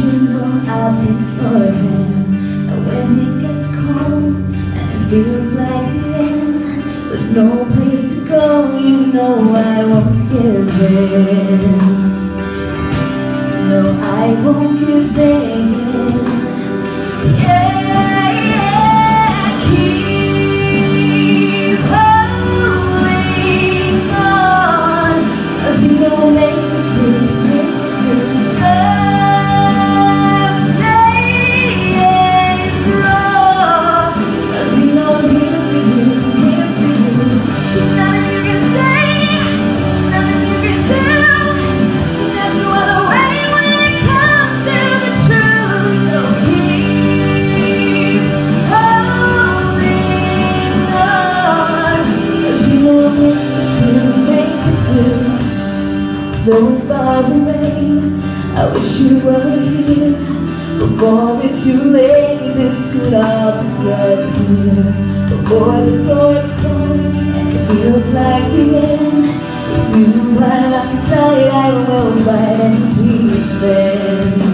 you know I'll take your hand. And when it gets cold and it feels like the end, there's no place to go, you know I won't give in. No, I won't give in. Yeah, yeah, keep holding on, 'cause you know make it good, make it good. Just stay strong, 'cause you know I'm here for you, here for you. There's nothing you can say, there's nothing you can do. There's no other way when it comes to the truth. So keep holding on, 'cause you know I'll make it good, make it good. Don't fall away, I wish you were here before it's too late. This could all disappear before the doors close and it feels like the end. With you by my side, I will fight and defend.